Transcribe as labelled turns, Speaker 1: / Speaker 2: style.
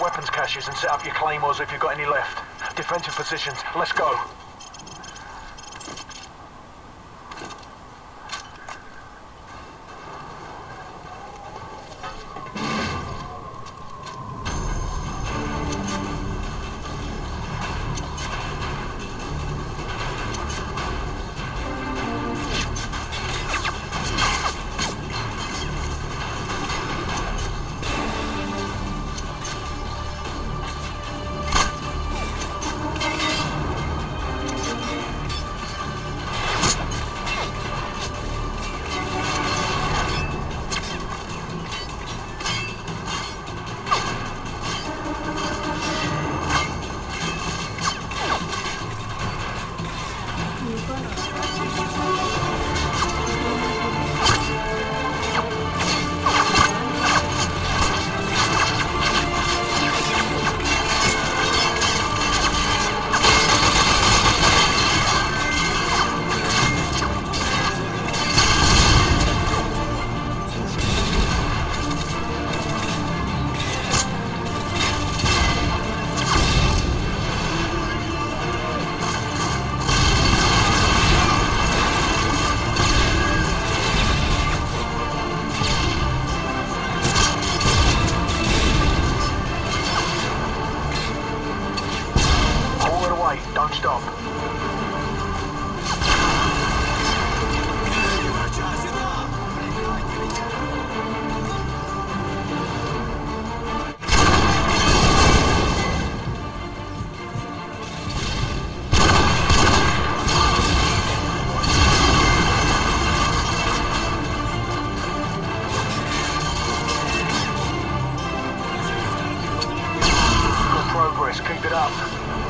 Speaker 1: weapons caches and set up your claymores if you've got any left. Defensive positions, let's go. Don't stop. Good progress, keep it up.